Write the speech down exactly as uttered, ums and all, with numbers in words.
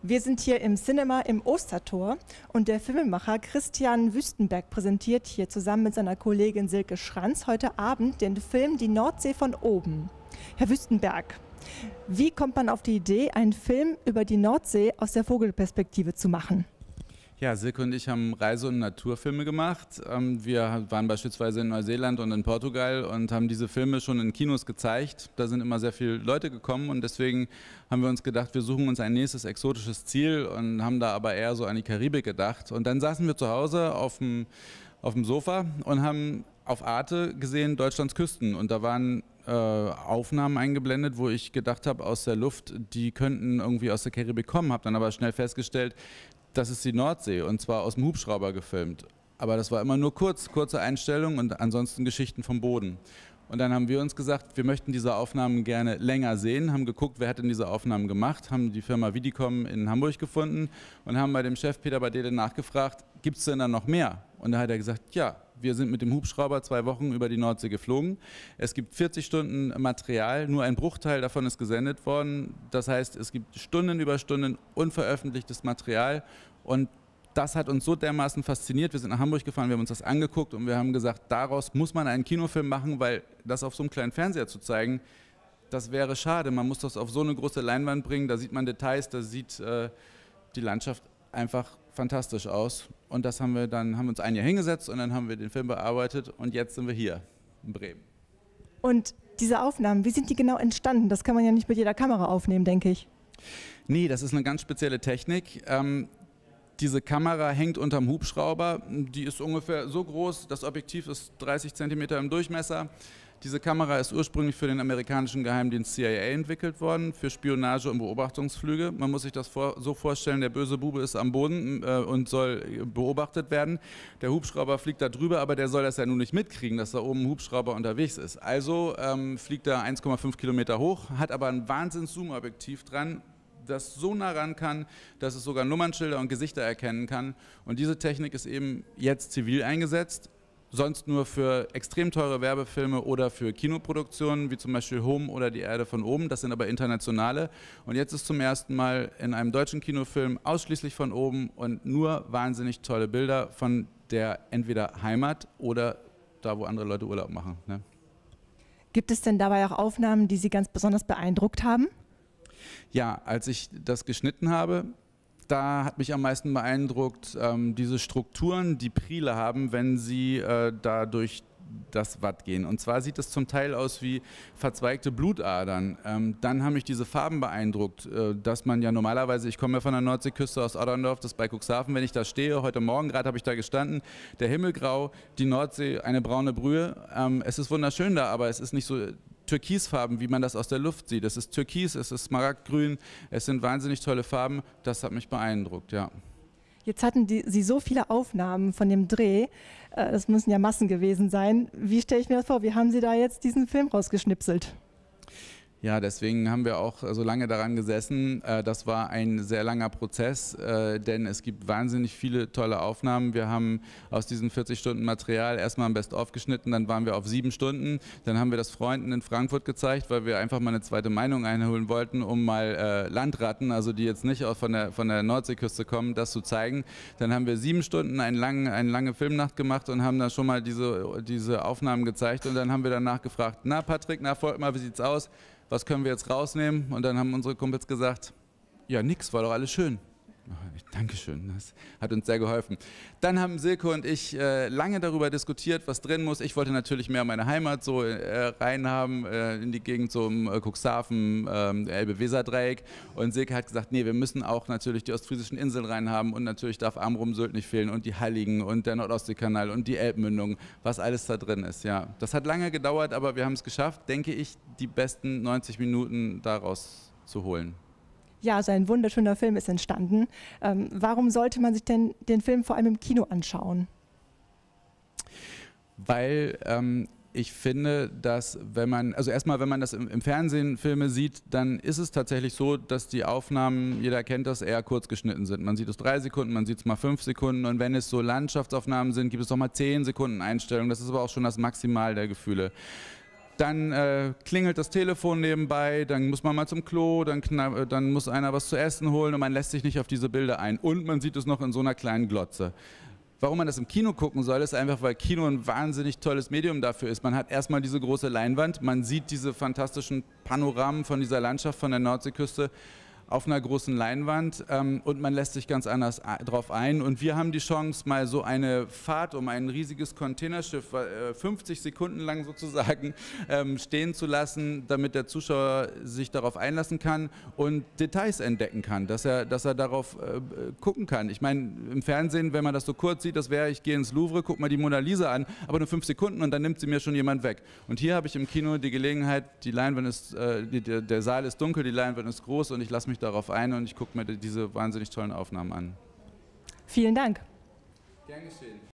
Wir sind hier im Cinema im Ostertor und der Filmemacher Christian Wüstenberg präsentiert hier zusammen mit seiner Kollegin Silke Schranz heute Abend den Film Die Nordsee von oben. Herr Wüstenberg, wie kommt man auf die Idee, einen Film über die Nordsee aus der Vogelperspektive zu machen? Ja, Silke und ich haben Reise- und Naturfilme gemacht. Wir waren beispielsweise in Neuseeland und in Portugal und haben diese Filme schon in Kinos gezeigt. Da sind immer sehr viele Leute gekommen und deswegen haben wir uns gedacht, wir suchen uns ein nächstes exotisches Ziel und haben da aber eher so an die Karibik gedacht. Und dann saßen wir zu Hause auf dem, auf dem Sofa und haben auf Arte gesehen Deutschlands Küsten und da waren äh, Aufnahmen eingeblendet, wo ich gedacht habe, aus der Luft, die könnten irgendwie aus der Karibik kommen, habe dann aber schnell festgestellt, das ist die Nordsee und zwar aus dem Hubschrauber gefilmt. Aber das war immer nur kurz, kurze Einstellungen und ansonsten Geschichten vom Boden. Und dann haben wir uns gesagt, wir möchten diese Aufnahmen gerne länger sehen, haben geguckt, wer hat denn diese Aufnahmen gemacht, haben die Firma Vidicom in Hamburg gefunden und haben bei dem Chef Peter Badele nachgefragt, gibt es denn da noch mehr? Und da hat er gesagt, ja, wir sind mit dem Hubschrauber zwei Wochen über die Nordsee geflogen. Es gibt vierzig Stunden Material, nur ein Bruchteil davon ist gesendet worden. Das heißt, es gibt Stunden über Stunden unveröffentlichtes Material und das hat uns so dermaßen fasziniert. Wir sind nach Hamburg gefahren, wir haben uns das angeguckt und wir haben gesagt, daraus muss man einen Kinofilm machen, weil das auf so einem kleinen Fernseher zu zeigen, das wäre schade. Man muss das auf so eine große Leinwand bringen, da sieht man Details, da sieht äh, die Landschaft einfach fantastisch aus. Und das haben wir dann, haben wir uns ein Jahr hingesetzt und dann haben wir den Film bearbeitet und jetzt sind wir hier in Bremen. Und diese Aufnahmen, wie sind die genau entstanden? Das kann man ja nicht mit jeder Kamera aufnehmen, denke ich. Nee, das ist eine ganz spezielle Technik. Ähm, Diese Kamera hängt unterm Hubschrauber, die ist ungefähr so groß, das Objektiv ist dreißig Zentimeter im Durchmesser. Diese Kamera ist ursprünglich für den amerikanischen Geheimdienst C I A entwickelt worden, für Spionage und Beobachtungsflüge. Man muss sich das vor, so vorstellen, der böse Bube ist am Boden äh, und soll beobachtet werden. Der Hubschrauber fliegt da drüber, aber der soll das ja nun nicht mitkriegen, dass da oben ein Hubschrauber unterwegs ist. Also ähm, fliegt er eins Komma fünf Kilometer hoch, hat aber ein Wahnsinns-Zoom-Objektiv dran, das so nah ran kann, dass es sogar Nummernschilder und Gesichter erkennen kann. Und diese Technik ist eben jetzt zivil eingesetzt, sonst nur für extrem teure Werbefilme oder für Kinoproduktionen, wie zum Beispiel Home oder Die Erde von oben. Das sind aber internationale. Und jetzt ist zum ersten Mal in einem deutschen Kinofilm ausschließlich von oben und nur wahnsinnig tolle Bilder von der entweder Heimat oder da, wo andere Leute Urlaub machen. Ne? Gibt es denn dabei auch Aufnahmen, die Sie ganz besonders beeindruckt haben? Ja, als ich das geschnitten habe, da hat mich am meisten beeindruckt, ähm, diese Strukturen, die Priele haben, wenn sie äh, da durch das Watt gehen. Und zwar sieht es zum Teil aus wie verzweigte Blutadern. Ähm, dann haben mich diese Farben beeindruckt, äh, dass man ja normalerweise, ich komme ja von der Nordseeküste aus Otterndorf, das ist bei Cuxhaven, wenn ich da stehe, heute Morgen gerade habe ich da gestanden, der Himmel grau, die Nordsee, eine braune Brühe. Ähm, es ist wunderschön da, aber es ist nicht so Türkisfarben, wie man das aus der Luft sieht. Es ist Türkis, es ist Smaragdgrün, es sind wahnsinnig tolle Farben. Das hat mich beeindruckt, ja. Jetzt hatten die, Sie so viele Aufnahmen von dem Dreh, äh, das müssen ja Massen gewesen sein. Wie stelle ich mir das vor? Wie haben Sie da jetzt diesen Film rausgeschnipselt? Ja, deswegen haben wir auch so lange daran gesessen. Das war ein sehr langer Prozess, denn es gibt wahnsinnig viele tolle Aufnahmen. Wir haben aus diesen vierzig Stunden Material erstmal ein Best-of geschnitten, dann waren wir auf sieben Stunden. Dann haben wir das Freunden in Frankfurt gezeigt, weil wir einfach mal eine zweite Meinung einholen wollten, um mal Landratten, also die jetzt nicht von der, von der Nordseeküste kommen, das zu zeigen. Dann haben wir sieben Stunden eine lange, eine lange Filmnacht gemacht und haben dann schon mal diese, diese Aufnahmen gezeigt. Und dann haben wir danach gefragt, na Patrick, na folgt mal, wie sieht's aus? Was können wir jetzt rausnehmen? Und dann haben unsere Kumpels gesagt, ja nix, war doch alles schön. Dankeschön, das hat uns sehr geholfen. Dann haben Silke und ich äh, lange darüber diskutiert, was drin muss. Ich wollte natürlich mehr meine Heimat so äh, reinhaben, äh, in die Gegend so um äh, Cuxhaven, äh, Elbe-Weser-Dreieck. Und Silke hat gesagt, nee, wir müssen auch natürlich die ostfriesischen Inseln reinhaben und natürlich darf Amrum-Sylt nicht fehlen und die Halligen und der Nordostseekanal und die Elbmündung, was alles da drin ist. Ja, das hat lange gedauert, aber wir haben es geschafft, denke ich, die besten neunzig Minuten daraus zu holen. Ja, also ein wunderschöner Film ist entstanden. Ähm, warum sollte man sich denn den Film vor allem im Kino anschauen? Weil ähm, ich finde, dass wenn man, also erstmal, wenn man das im, im Fernsehen Filme sieht, dann ist es tatsächlich so, dass die Aufnahmen, jeder kennt das, eher kurz geschnitten sind. Man sieht es drei Sekunden, man sieht es mal fünf Sekunden und wenn es so Landschaftsaufnahmen sind, gibt es auch mal zehn Sekunden Einstellung. Das ist aber auch schon das Maximal der Gefühle. Dann äh, klingelt das Telefon nebenbei, dann muss man mal zum Klo, dann, knapp, dann muss einer was zu essen holen und man lässt sich nicht auf diese Bilder ein. Und man sieht es noch in so einer kleinen Glotze. Warum man das im Kino gucken soll, ist einfach, weil Kino ein wahnsinnig tolles Medium dafür ist. Man hat erstmal diese große Leinwand, man sieht diese fantastischen Panoramen von dieser Landschaft von der Nordseeküste auf einer großen Leinwand ähm, und man lässt sich ganz anders drauf ein. Und wir haben die Chance, mal so eine Fahrt um ein riesiges Containerschiff, äh, fünfzig Sekunden lang sozusagen, ähm, stehen zu lassen, damit der Zuschauer sich darauf einlassen kann und Details entdecken kann, dass er, dass er darauf äh, gucken kann. Ich meine, im Fernsehen, wenn man das so kurz sieht, das wäre, ich gehe ins Louvre, guck mal die Mona Lisa an, aber nur fünf Sekunden und dann nimmt sie mir schon jemand weg. Und hier habe ich im Kino die Gelegenheit, die Leinwand ist, äh, die, der Saal ist dunkel, die Leinwand ist groß und ich lasse mich darauf ein und ich gucke mir diese wahnsinnig tollen Aufnahmen an. Vielen Dank. Gern geschehen.